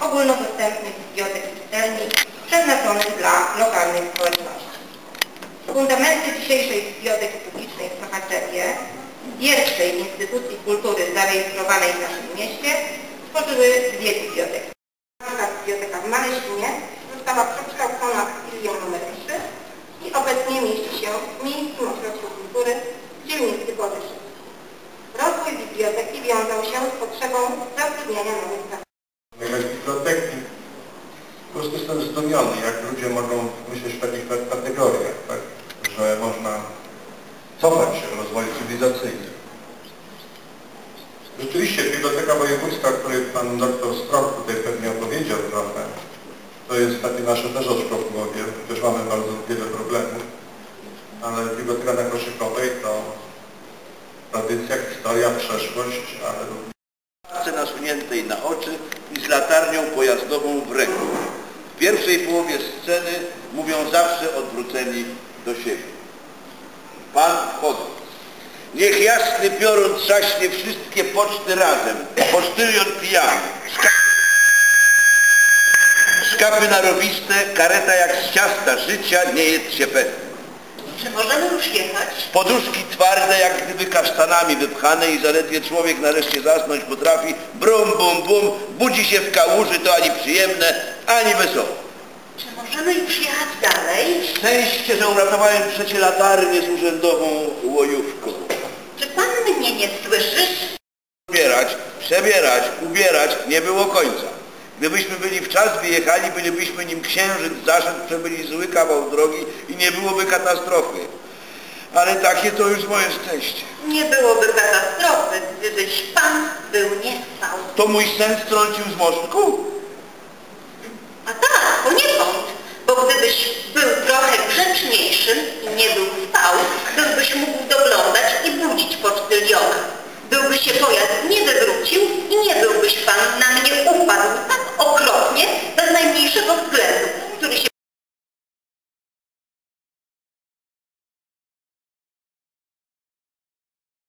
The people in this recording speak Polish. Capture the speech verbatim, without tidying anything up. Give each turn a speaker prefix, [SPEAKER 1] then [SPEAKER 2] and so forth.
[SPEAKER 1] ogólnodostępnych bibliotek i czytelni przeznaczonych dla lokalnych społeczności. Fundamenty dzisiejszej biblioteki publicznej w Sochaczewie, pierwszej instytucji kultury zarejestrowanej w naszym mieście, stworzyły dwie biblioteki. Nasza biblioteka w Maleścinie została przekształcona w filię numer trzy i obecnie mieści się w Miejskim Ośrodku Kultury w dzielnicy Boryszów. Rozwój biblioteki wiązał się z potrzebą zatrudniania nowych pracowników.
[SPEAKER 2] Biblioteki. Po prostu jestem zdumiony, jak ludzie mogą myśleć w takich kategoriach, tak? Że można cofać się w rozwoju cywilizacyjnym. Rzeczywiście Biblioteka Wojewódzka, o której pan doktor Strok tutaj pewnie opowiedział trochę, to jest takie nasze też oczko w głowie, chociaż mamy bardzo wiele problemów, ale Biblioteka na Koszykowej to tradycja, historia, przeszłość, ale również
[SPEAKER 3] nasuniętej na oczy i z latarnią pojazdową w ręku. W pierwszej połowie sceny mówią zawsze odwróceni do siebie. Pan wchodząc. Niech jasny piorun trzaśnie wszystkie poczty razem. Pocztylion pijany. Szkapy narowiste, kareta jak z ciasta życia, nie jedz się pewny.
[SPEAKER 1] Czy możemy już jechać?
[SPEAKER 3] Poduszki twarde, jak gdyby kasztanami wypchane i zaledwie człowiek nareszcie zasnąć potrafi, brum, bum, bum, budzi się w kałuży, to ani przyjemne, ani wesoło.
[SPEAKER 1] Czy możemy już jechać dalej?
[SPEAKER 3] Szczęście, że uratowałem przecie latarnię z urzędową łojówką.
[SPEAKER 1] Czy pan mnie nie słyszysz?
[SPEAKER 3] Ubierać, przebierać, ubierać nie było końca. Gdybyśmy byli w czas wyjechali, bylibyśmy nim księżyc zaszedł, przebyli zły kawał drogi i nie byłoby katastrofy. Ale takie to już moje szczęście.
[SPEAKER 1] Nie byłoby katastrofy, gdybyś pan był nie spał.
[SPEAKER 3] To mój sen strącił z moszku?
[SPEAKER 1] A tak, poniekąd, bo gdybyś był trochę grzeczniejszym i nie był spał, byłbyś mógł doglądać i budzić pocztyliona. Byłby się pojazd nie wywrócił i nie byłbyś pan na mnie upadł